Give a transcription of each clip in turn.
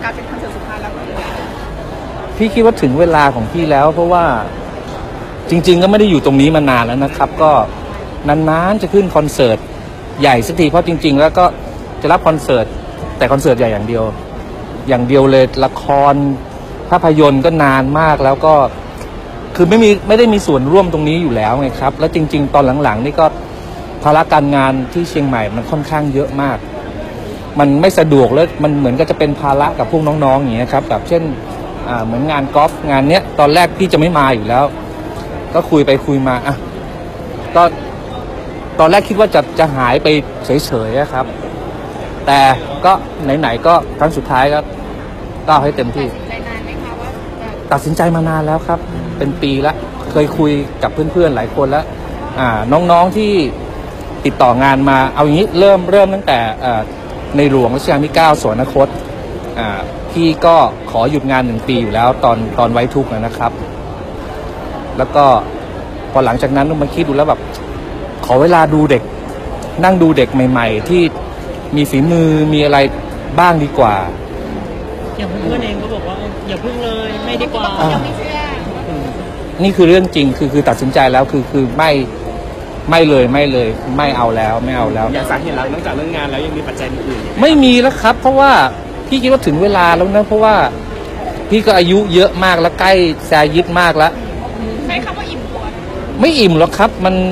การเป็นคอนเสิร์ตสุดท้ายแล้วพี่คิดว่าถึงเวลาของพี่แล้วเพราะว่าจริงๆก็ไม่ได้อยู่ตรงนี้มานานแล้วนะครับก็นานๆจะขึ้นคอนเสิร์ตใหญ่สักทีเพราะจริงๆแล้วก็จะรับคอนเสิร์ตแต่คอนเสิร์ตใหญ่อย่างเดียวเลยละครภาพยนตร์ก็นานมากแล้วก็คือไม่ได้มีส่วนร่วมตรงนี้อยู่แล้วไงครับแล้วจริงๆตอนหลังๆนี่ก็ภาระการงานที่เชียงใหม่มันค่อนข้างเยอะมากมันไม่สะดวกแล้วมันเหมือนก็จะเป็นภาระกับพวกน้องๆอย่างเงี้ยครับแบบเช่นเหมือนงานกอล์ฟงานเนี้ยตอนแรกพี่จะไม่มาอยู่แล้วก็คุยไปคุยมาก็ตอนแรกคิดว่าจะหายไปเฉยๆครับแต่ก็ไหนๆก็ครั้งสุดท้ายก็เอาให้เต็มที่ตัดสินใจมานานแล้วครับเป็นปีละเคยคุยกับเพื่อนๆหลายคนแล้วน้องๆที่ติดต่องานมาเอาอย่างนี้เริ่มตั้งแต่ในหลวงรัชกาลที่9สวรรคตพี่ก็ขอหยุดงาน1 ปีอยู่แล้วตอนไว้ทุกข์นะครับแล้วก็พอหลังจากนั้นมาคิดดูแล้วแบบขอเวลาดูเด็กนั่งดูเด็กใหม่ๆที่มีฝีมือมีอะไรบ้างดีกว่าอย่างเพื่อนเองก็บอกว่าอย่าพึ่งเลยไม่ดีกว่ายังไม่เชื่อนี่คือเรื่องจริงคือตัดสินใจแล้วคือไม่เลยไม่เอาแล้วอย่างสาเหตุหลักนอกจากเรื่องงานแล้วยังมีปัจจัยอื่นไม่มีแล้วครับเพราะว่าพี่คิดว่าถึงเวลาแล้วนะเพราะว่าพี่ก็อายุเยอะมากแล้วใกล้แซยิดมากแล้วใช้คำว่าอิ่มตัวไม่อิ่มหรอกครับ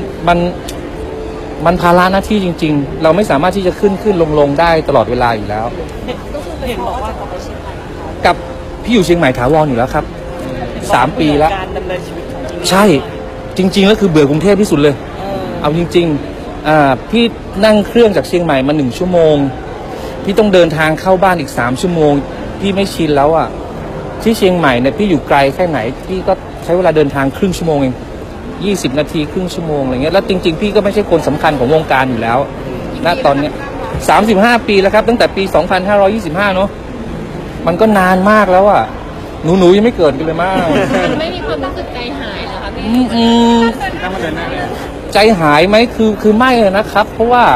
มันภาระหน้าที่จริงๆเราไม่สามารถที่จะขึ้นลงได้ตลอดเวลาอยู่แล้วเห็นบอกว่ากับพี่อยู่เชียงใหม่ถาวรอยู่แล้วครับ3 ปีแล้วการดำเนินชีวิตของจริงใช่จริงๆแล้วคือเบื่อกรุงเทพที่สุดเลยเอาจริงๆพี่นั่งเครื่องจากเชียงใหม่มา1 ชั่วโมงพี่ต้องเดินทางเข้าบ้านอีก3 ชั่วโมงพี่ไม่ชินแล้วที่เชียงใหม่เนี่ยพี่อยู่ไกลแค่ไหนพี่ก็ใช้เวลาเดินทางครึ่งชั่วโมงเอง20 นาทีครึ่งชั่วโมงอะไรเงี้ยแล้วจริงๆพี่ก็ไม่ใช่คนสำคัญของวงการอยู่แล้วณตอนนี้35 ปีแล้วครับตั้งแต่ปี2525เนาะมันก็นานมากแล้วหนูยังไม่เกิดกันเลยมากไม่มีความรู้สึกใจหายเหรอคะพี่ใจหายไหมคือไม่เลยนะครับเพราะว่า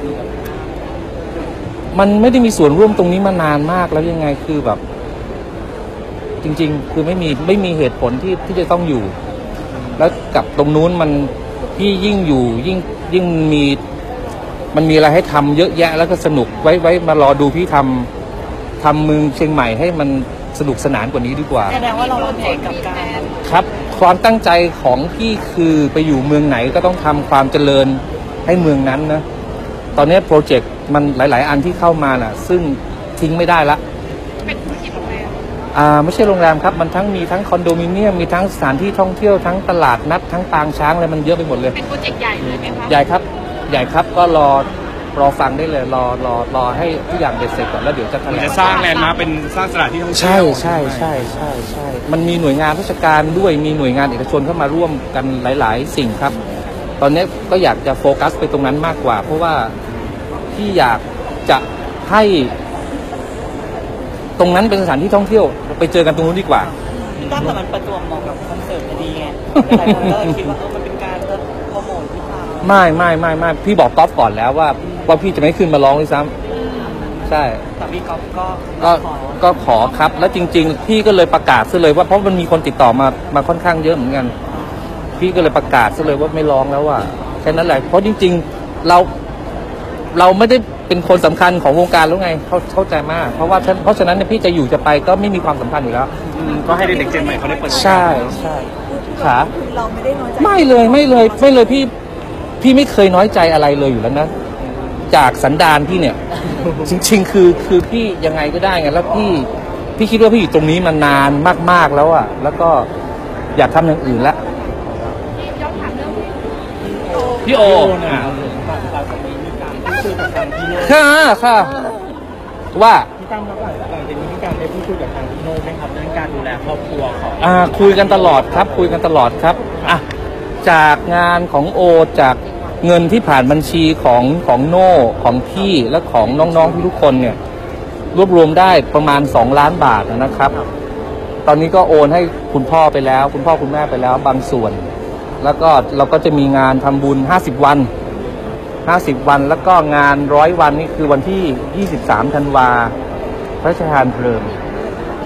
มันไม่ได้มีส่วนร่วมตรงนี้มานานมากแล้วยังไงคือแบบจริงๆคือไม่มีเหตุผลที่จะต้องอยู่แล้วกับตรงนู้นมันพี่ยิ่งอยู่ยิ่งมันมีอะไรให้ทำเยอะแยะแล้วก็สนุกไว้มารอดูพี่ทำเมืองเชียงใหม่ให้มันสนุกสนานกว่านี้ดีกว่าแสดงว่าเราเหนื่อยกับการครับความตั้งใจของพี่คือไปอยู่เมืองไหนก็ต้องทำความเจริญให้เมืองนั้นนะตอนนี้โปรเจกต์มันหลายๆอันที่เข้ามาซึ่งทิ้งไม่ได้ละเป็นธุรกิจโรงแรมไม่ใช่โรงแรมครับมันมีทั้งคอนโดมิเนียมมีทั้งสถานที่ท่องเที่ยวทั้งตลาดนัดทั้งปางช้างอะไรมันเยอะไปหมดเลยเป็นโปรเจกต์ใหญ่เลยไหมคะใหญ่ครับก็รอฟังได้เลยรอให้ทุกอย่างเสร็จก่อนแล้วเดี๋ยวจะสร้างแลนด์มาร์คเป็นสร้างสถานที่ท่องเที่ยวใช่มันมีหน่วยงานราชการด้วยมีหน่วยงานเอกชนเข้ามาร่วมกันหลายๆสิ่งครับตอนนี้ก็อยากจะโฟกัสไปตรงนั้นมากกว่าเพราะว่าพี่อยากจะให้ตรงนั้นเป็นสถานที่ท่องเที่ยวไปเจอกันตรงนู้นดีกว่าพี่ตั้มแต่มันประจวบเหมาะกับคอนเสิร์ตพอดีไงหลายคนก็คิดว่ามันเป็นการโปรโมทพี่ตั้มไม่พี่บอกก๊อฟก่อนแล้วว่าพี่จะไม่ขึ้นมาร้องด้วยซ้ำใช่แต่พี่ก๊อฟก็ขอครับแล้วจริงๆพี่ก็เลยประกาศซะเลยว่าเพราะมันมีคนติดต่อมาค่อนข้างเยอะเหมือนกันพี่ก็เลยประกาศซะเลยว่าไม่ร้องแล้วแค่นั้นแหละเพราะจริงๆเราไม่ได้เป็นคนสำคัญของวงการแล้วไงเข้าใจมากเพราะฉะนั้นเนี่ยพี่จะอยู่จะไปก็ไม่มีความสำคัญอยู่แล้วก็ให้เด็กๆเจนใหม่เขาได้เปิดใช่ค่ะเราไม่ได้น้อยใจไม่เลยพี่ไม่เคยน้อยใจอะไรเลยอยู่แล้วนะจากสันดานพี่เนี่ยจริงๆคือพี่ยังไงก็ได้ไงแล้วพี่คิดว่าพี่อยู่ตรงนี้มานานมากๆแล้วแล้วก็อยากทำอย่างอื่นละพี่โอค่ะว่าพี่ตั้มครับหลังจากนี้มีการได้พูดคุยกับทางพี่โน่ไหมครับเรื่องการดูแลครอบครัวของคุยกันตลอดครับจากงานของโอจากเงินที่ผ่านบัญชีของโน่ของพี่และของน้องๆทุกคนเนี่ยรวบรวมได้ประมาณ2 ล้านบาทนะครับตอนนี้ก็โอนให้คุณพ่อไปแล้วคุณพ่อคุณแม่ไปแล้วบางส่วนแล้วก็เราก็จะมีงานทำบุญ50 วันแล้วก็งาน100 วันนี่คือวันที่23 ธันวาพระราชทานเพลิง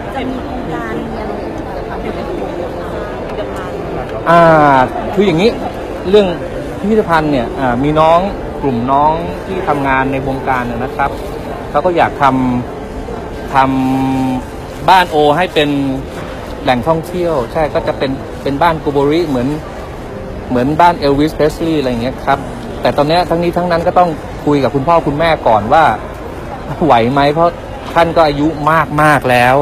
จะมีโครงการมีอะไรจะทำให้เป็นพิพิธภัณฑ์คืออย่างนี้เรื่องพิพิธภัณฑ์เนี่ยมีน้องกลุ่มน้องที่ทำงานในวงการนะครับเขาก็อยากทำบ้านโอให้เป็นแหล่งท่องเที่ยวใช่ก็จะเป็นบ้านกูโบริเหมือนบ้านเอลวิสเพรสลีย์อะไรอย่างเงี้ยครับแต่ตอนนี้ทั้งนี้ทั้งนั้นก็ต้องคุยกับคุณพ่อคุณแม่ก่อนว่าไหวไหมเพราะท่านก็อายุมากแล้ว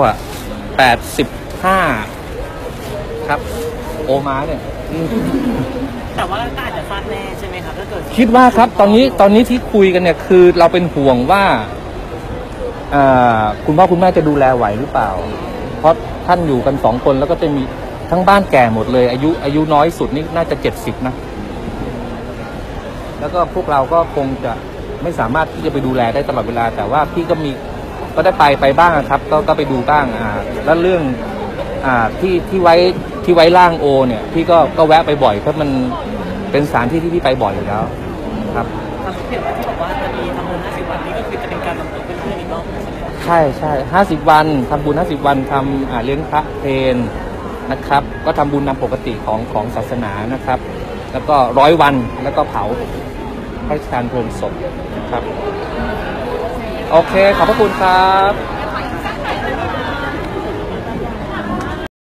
85ครับโอมาเนี่ยแต่ว่าก็อาจจะฟาดแน่ใช่ไหมครับถ้าเกิดคิดว่าครับตอนนี้ที่คุยกันเนี่ยคือเราเป็นห่วงว่าคุณพ่อคุณแม่จะดูแลไหวหรือเปล่าเพราะท่านอยู่กัน2 คนแล้วก็จะมีทั้งบ้านแก่หมดเลยอายุน้อยสุดนี่น่าจะ70นะแล้วก็พวกเราก็คงจะไม่สามารถที่จะไปดูแลได้ตลอดเวลาแต่ว่าพี่ก็ได้ไปบ้างครับก็ไปดูบ้างแล้วเรื่องที่ไว้ร่างโอเนี่ยพี่ก็แวะไปบ่อยเพราะมันเป็นสถานที่ที่พี่ไปบ่อยอยู่แล้วครับครับเห็นว่าที่บอกว่าจะมีทำบุญ50 วันนี้ก็คือจะเป็นการรวมตัวเพื่อนๆอีกรอบหนึ่งใช่ไหมครับใช่50 วันทำบุญ50 วันทำเลี้ยงพระเพลนะครับก็ทำบุญตามปกติของศาสนานะครับ แล้วก็100 วันแล้วก็เผาให้การเพลิงศพนะครับโอเคขอบพระคุณครับ